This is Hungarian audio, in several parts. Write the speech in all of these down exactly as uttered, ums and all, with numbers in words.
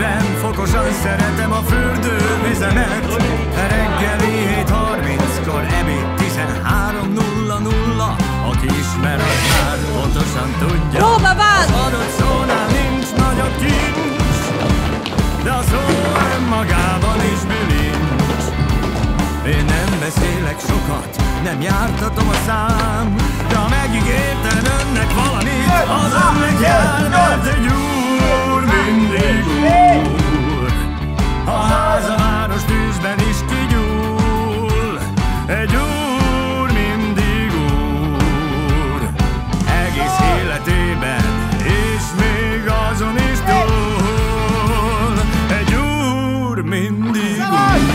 negyven fokosan szeretem a fürdővizemet. Reggeli hét harminckor, ebéd tizenhárom nulla nulla. Aki ismer, az már pontosan tudja. Az adott szónál nincs nagyobb kincs, de a szó önmagában is bilincs. Én nem beszélek sokat, nem jártatom a szám, de ha megígértem önnek valamit, az önnek jár, mert egy úr mindig úr. A ház a város tűzben is kigyúl, egy úr mindig úr. Egész életében, és még azon is túl, egy úr mindig úr.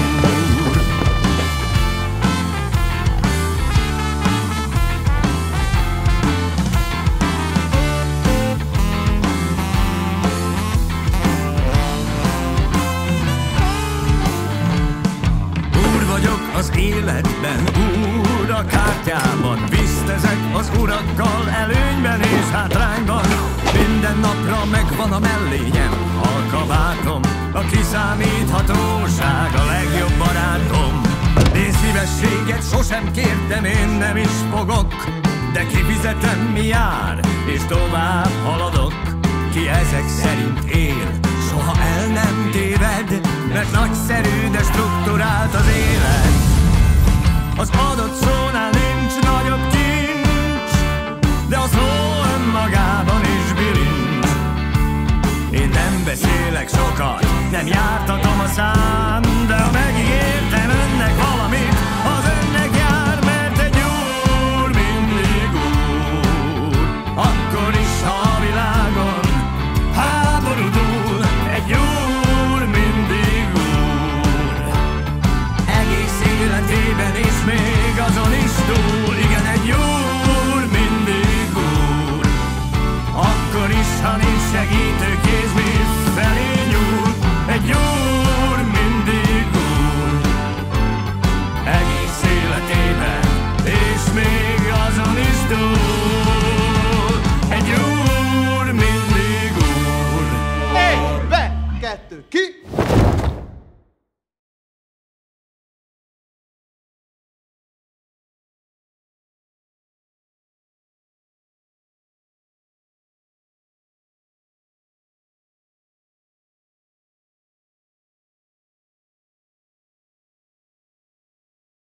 Az életben, úr a kártyában, visztezek az urakkal előnyben és hátrányban. Minden napra megvan a mellényem, a kabátom, a kiszámíthatóság a legjobb barátom. Én szívességet sosem kértem, én nem is fogok, de kifizetem mi jár, és tovább haladok. Ki ezek szerint él, soha el nem téved, mert nagyszerű, de strukturált az élet. Az adott szónál nincs nagyobb kincs, de a szó önmagában is bilincs. Én nem beszélek sokat, nem jártatom a szám, de ha megígértem önnek valamit,